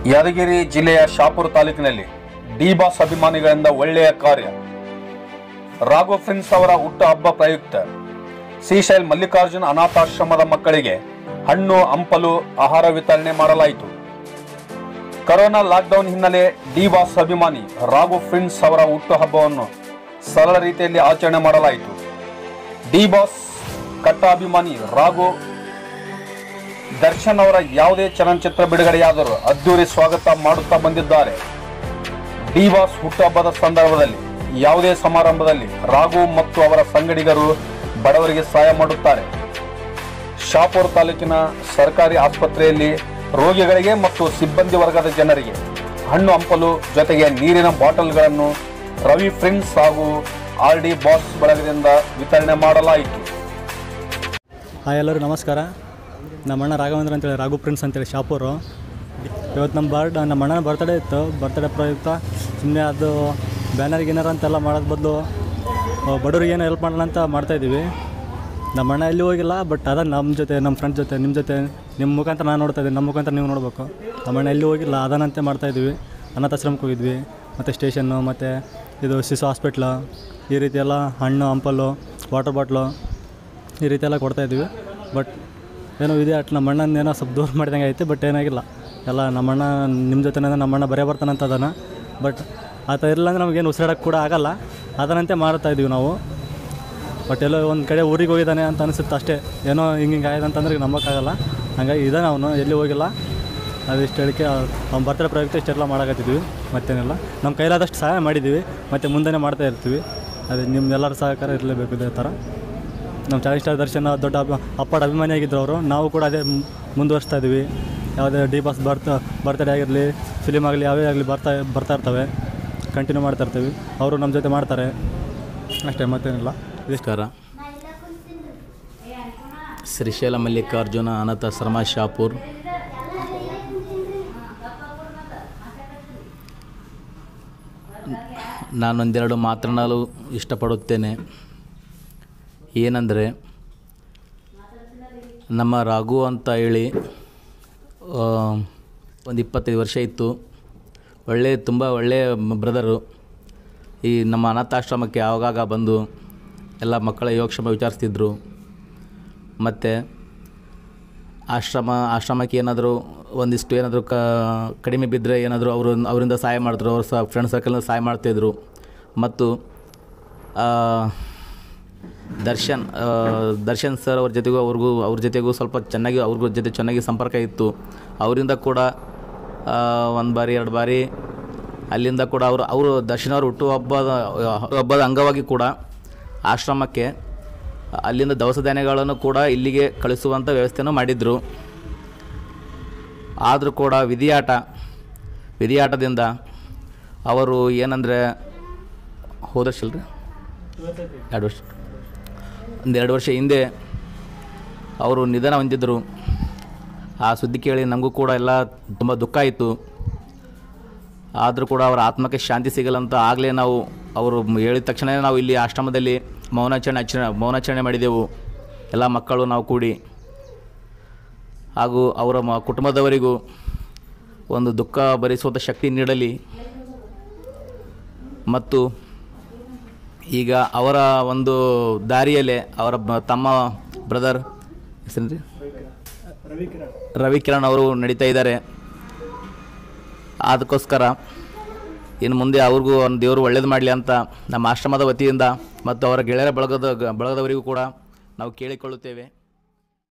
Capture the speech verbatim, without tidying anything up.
ಯಾದಗಿರಿ ಜಿಲ್ಲೆಯ ಶಾಪುರ ತಾಲೂಕಿನಲ್ಲಿ D boss ಅಭಿಮಾನಿಗಳಿಂದ ಒಳ್ಳೆಯ ಕಾರ್ಯ. ರಾಘು ಫ್ರೆಂಡ್ಸ್ ಅವರ ಹುಟ್ಟು ಹಬ್ಬ ಪ್ರಯುಕ್ತ ಶ್ರೀಶೈಲ್ ಮಲ್ಲಿಕಾರ್ಜುನ ಅನಾಥಾಶ್ರಮದ ಮಕ್ಕಳಿಗೆ ಹಣ್ಣು ಹಂಪಲು ಆಹಾರ ವಿತರಣೆ ಮಾಡಲಾಯಿತು. ಕೊರೋನಾ ಲಾಕ್ಡೌನ್ ಹಿನ್ನೆಲೆ ಡಿ ಬಾಸ್ ಅಭಿಮಾನಿ ರಾಘು ಫ್ರೆಂಡ್ಸ್ ಅವರ ಹುಟ್ಟು ಹಬ್ಬವನ್ನು ಸರಳ ರೀತಿಯಲ್ಲಿ ಆಚರಣೆ ಮಾಡಲಾಯಿತು. ಡಿ ಬಾಸ್ ಕಟ್ಟ ಅಭಿಮಾನಿ ರಾಘು ದರ್ಶನ್ ಅವರ ಯಾವುದೇ ಚಲನಚಿತ್ರ ಬಿಡುಗಡೆಯಾದರೂ ಅದ್ದೂರಿ ಸ್ವಾಗತ ಮಾಡುತ್ತಾ ಬಂದಿದ್ದಾರೆ. ಡಿ ಬಾಸ್ ಹುಟ್ಟುಹಬ್ಬದ ಸಂದರ್ಭದಲ್ಲಿ ಯಾವುದೇ ಸಮಾರಂಭದಲ್ಲಿ ರಾಘು ಮತ್ತು ಅವರ ಸಂಗಡಿಗರು ಬಡವರಿಗೆ ಸಹಾಯ ಮಾಡುತ್ತಾರೆ. ಶಾಪುರ ತಾಲೂಕಿನ ಸರ್ಕಾರಿ ಆಸ್ಪತ್ರೆಯಲ್ಲಿ ರೋಗಿಗಳಿಗೆ ಮತ್ತು ಸಿಬ್ಬಂದಿ ವರ್ಗದ ಜನರಿಗೆ ಹಣ್ಣು ಹಂಪಲು ಜೊತೆಗೆ ನೀರಿನ ಬಾಟಲ್ಗಳನ್ನು ರವಿ ಫ್ರೆಂಡ್ಸ್ ಹಾಗೂ ಆರ್ ಡಿ ಬಾಸ್ ಬಳಗದಿಂದ ವಿತರಣೆ ಮಾಡಲಾಯಿತು. ಹಾಯ್ ಎಲ್ಲರೂ ನಮಸ್ಕಾರ. ನಮ್ಮ ಅಣ್ಣ ರಾಘವೇಂದ್ರ ಅಂತೇಳಿ ರಾಘು ಫ್ರೆಂಡ್ಸ್ ಅಂತೇಳಿ ಶಾಪೂರು. ಇವತ್ತು ನಮ್ಮ ಬರ್ಡ್ ನಮ್ಮ ಅಣ್ಣನ ಬರ್ತಡೇ ಇತ್ತು. ಬರ್ತಡೇ ಪ್ರಯುಕ್ತ ಸುಮ್ಮನೆ ಅದು ಬ್ಯಾನರ್ ಗಿನ್ನರ್ ಅಂತೆಲ್ಲ ಮಾಡೋದು ಬದಲು ಬಡವ್ರಿಗೆ ಏನೋ ಹೆಲ್ಪ್ ಮಾಡೋಣ ಅಂತ ಮಾಡ್ತಾಯಿದ್ದೀವಿ. ನಮ್ಮ ಅಣ್ಣ ಎಲ್ಲಿ ಹೋಗಿಲ್ಲ, ಬಟ್ ಅದ ನಮ್ಮ ಜೊತೆ ನಮ್ಮ ಫ್ರೆಂಡ್ಸ್ ಜೊತೆ ನಿಮ್ಮ ಜೊತೆ ನಿಮ್ಮ ಮುಖಾಂತರ ನಾನು ನೋಡ್ತಾ ಇದ್ದೀನಿ, ನಮ್ಮ ಮುಖಾಂತರ ನೀವು ನೋಡಬೇಕು. ನಮ್ಮ ಅಣ್ಣ ಎಲ್ಲಿ ಹೋಗಿಲ್ಲ, ಅದನ್ನಂತೆ ಮಾಡ್ತಾಯಿದ್ದೀವಿ. ಅನಾಥಾಶ್ರಮಕ್ಕೆ ಹೋಗಿದ್ವಿ, ಮತ್ತು ಸ್ಟೇಷನ್ನು, ಮತ್ತು ಇದು ಶಿಶು ಹಾಸ್ಪಿಟ್ಲು, ಈ ರೀತಿ ಎಲ್ಲ ಹಣ್ಣು ಹಂಪಲು ವಾಟರ್ ಬಾಟ್ಲು ಈ ರೀತಿ ಎಲ್ಲ ಕೊಡ್ತಾಯಿದ್ವಿ. ಬಟ್ ಏನೋ ಇದೆ ಅಟ್ ನಮ್ಮ ಅಣ್ಣನ ಏನೋ ಸ್ವಲ್ಪ ದೂರ ಮಾಡಿದಂಗೆ ಐತೆ. ಬಟ್ ಏನಾಗಿಲ್ಲ, ಎಲ್ಲ ನಮ್ಮಣ್ಣ ನಿಮ್ಮ ಜೊತೆ ನಮ್ಮಣ್ಣ ಬರೇ ಬರ್ತಾನಂತ ಅದನ್ನು. ಬಟ್ ಆತ ಇರಲಿಲ್ಲ ಅಂದರೆ ನಮಗೇನು ಉಸಿರಾಡೋಕ್ಕೆ ಕೂಡ ಆಗೋಲ್ಲ, ಅದನ್ನಂತೆ ಮಾಡ್ತಾಯಿದ್ದೀವಿ ನಾವು. ಬಟ್ ಎಲ್ಲೋ ಒಂದು ಕಡೆ ಊರಿಗೆ ಹೋಗಿದ್ದಾನೆ ಅಂತ ಅನಿಸುತ್ತೆ ಅಷ್ಟೇ. ಏನೋ ಹಿಂಗೆ ಹಿಂಗೆ ಆಗಿದೆ ಅಂತಂದ್ರೆ ನಂಬೋಕ್ಕಾಗಲ್ಲ. ಹಾಗಾಗಿ ಇದಾನೆ ಅವನು, ಎಲ್ಲಿ ಹೋಗಿಲ್ಲ. ಅದಿಷ್ಟು ಹೇಳಿಕೆ ಅವ್ನು ಬರ್ತಡೇ ಪ್ರಯುಕ್ತ ಇಷ್ಟೆಲ್ಲ ಮಾಡಕತ್ತಿದ್ವಿ, ಮತ್ತೇನಿಲ್ಲ. ನಮ್ಮ ಕೈಲಾದಷ್ಟು ಸಹಾಯ ಮಾಡಿದ್ದೀವಿ, ಮತ್ತು ಮುಂದೆ ಮಾಡ್ತಾ ಇರ್ತೀವಿ. ಅದೇ ನಿಮ್ಮೆಲ್ಲರ ಸಹಕಾರ ಇರಲೇಬೇಕು. ಇದೇ ಥರ ನಮ್ಮ ಚಾಲೆಂಜ್ ಸ್ಟಾರ್ ದರ್ಶನ ದೊಡ್ಡ ಅಪ್ಪಡ ಅಭಿಮಾನಿ ಆಗಿದ್ದರು ಅವರು. ನಾವು ಕೂಡ ಅದೇ ಮುಂದುವರಿಸ್ತಾ ಇದ್ದೀವಿ. ಯಾವುದೇ ಡಿ ಬಾಸ್ ಬರ್ತ ಬರ್ತಡೇ ಆಗಿರಲಿ, ಫಿಲಿಮ್ ಆಗಲಿ, ಯಾವೇ ಆಗಲಿ ಬರ್ತಾ ಬರ್ತಾ ಇರ್ತವೆ, ಕಂಟಿನ್ಯೂ ಮಾಡ್ತಾ ಇರ್ತೀವಿ. ಅವರು ನಮ್ಮ ಜೊತೆ ಮಾಡ್ತಾರೆ ಅಷ್ಟೇ, ಮತ್ತೇನಿಲ್ಲ. ನಮಸ್ಕಾರ. ಶ್ರೀಶೈಲ ಮಲ್ಲಿಕಾರ್ಜುನ ಅನಾಥಾಶ್ರಮ ಶಾಪುರ್. ನಾನೊಂದೆರಡು ಮಾತನಾಡಲು ಇಷ್ಟಪಡುತ್ತೇನೆ. ಏನಂದರೆ, ನಮ್ಮ ರಾಘು ಅಂತ ಹೇಳಿ ಒಂದು ಇಪ್ಪತ್ತೈದು ವರ್ಷ ಇತ್ತು. ಒಳ್ಳೆಯ ತುಂಬ ಒಳ್ಳೆಯ ಬ್ರದರು. ಈ ನಮ್ಮ ಅನಾಥಾಶ್ರಮಕ್ಕೆ ಆಗಾಗ ಬಂದು ಎಲ್ಲ ಮಕ್ಕಳ ಯೋಗಕ್ಷೇಮ ವಿಚಾರಿಸ್ತಿದ್ರು. ಮತ್ತು ಆಶ್ರಮ ಆಶ್ರಮಕ್ಕೆ ಏನಾದರೂ ಒಂದಿಷ್ಟು ಏನಾದರೂ ಕ ಕಡಿಮೆ ಬಿದ್ದರೆ ಏನಾದರೂ ಅವರು ಅವರಿಂದ ಸಹಾಯ ಮಾಡಿದ್ರು. ಅವ್ರ ಸಹ ಫ್ರೆಂಡ್ ಸರ್ಕಲ್ನ ಸಹಾಯ ಮಾಡ್ತಾಯಿದ್ರು. ಮತ್ತು ದರ್ಶನ್ ದರ್ಶನ್ ಸರ್ ಅವ್ರ ಜೊತೆಗೂ ಅವ್ರಿಗೂ ಅವ್ರ ಜೊತೆಗೂ ಸ್ವಲ್ಪ ಚೆನ್ನಾಗಿ ಅವ್ರಿಗೂ ಜೊತೆ ಚೆನ್ನಾಗಿ ಸಂಪರ್ಕ ಇತ್ತು. ಅವರಿಂದ ಕೂಡ ಒಂದು ಬಾರಿ ಎರಡು ಬಾರಿ ಅಲ್ಲಿಂದ ಕೂಡ ಅವರು ಅವರು ದರ್ಶನ್ ಅವರು ಹುಟ್ಟು ಹಬ್ಬದ ಹಬ್ಬದ ಅಂಗವಾಗಿ ಕೂಡ ಆಶ್ರಮಕ್ಕೆ ಅಲ್ಲಿಂದ ದವಸ ಧಾನ್ಯಗಳನ್ನು ಕೂಡ ಇಲ್ಲಿಗೆ ಕಳಿಸುವಂಥ ವ್ಯವಸ್ಥೆಯನ್ನು ಮಾಡಿದರು. ಆದರೂ ಕೂಡ ವಿಧಿಯಾಟ ವಿಧಿಯಾಟದಿಂದ ಅವರು ಏನಂದರೆ ಹೋದ ವರ್ಷಲ್ರಿ ಎರಡು ವರ್ಷ ಒಂದು ಎರಡು ವರ್ಷ ಹಿಂದೆ ಅವರು ನಿಧನ ಹೊಂದಿದ್ದರು. ಆ ಸುದ್ದಿ ಕೇಳಿ ನಮಗೂ ಕೂಡ ಎಲ್ಲ ತುಂಬ ದುಃಖ ಆಯಿತು. ಆದರೂ ಕೂಡ ಅವರ ಆತ್ಮಕ್ಕೆ ಶಾಂತಿ ಸಿಗಲ್ಲಂತ ಆಗಲೇ ನಾವು ಅವರು ಹೇಳಿದ ತಕ್ಷಣ ನಾವು ಇಲ್ಲಿ ಆಶ್ರಮದಲ್ಲಿ ಮೌನಾಚರಣೆ ಆಚರಣೆ ಮೌನಾಚರಣೆ ಮಾಡಿದೆವು, ಎಲ್ಲ ಮಕ್ಕಳು ನಾವು ಕೂಡಿ. ಹಾಗೂ ಅವರ ಮ ಕುಟುಂಬದವರಿಗೂ ಒಂದು ದುಃಖ ಭರಿಸುವಂಥ ಶಕ್ತಿ ನೀಡಲಿ. ಮತ್ತು ಈಗ ಅವರ ಒಂದು ದಾರಿಯಲ್ಲೇ ಅವರ ತಮ್ಮ ಬ್ರದರ್ ಹೆಸರು ರವಿಕಿರಣ್ ಅವರು ನಡೀತಾ ಇದ್ದಾರೆ. ಅದಕ್ಕೋಸ್ಕರ ಇನ್ನು ಮುಂದೆ ಅವ್ರಿಗೂ ಒಂದು ದೇವರು ಒಳ್ಳೇದು ಮಾಡಲಿ ಅಂತ ನಮ್ಮ ಆಶ್ರಮದ ವತಿಯಿಂದ ಮತ್ತು ಅವರ ಗೆಳೆಯರ ಬಳಗದ ಬಳಗದವರಿಗೂ ಕೂಡ ನಾವು ಕೇಳಿಕೊಳ್ಳುತ್ತೇವೆ.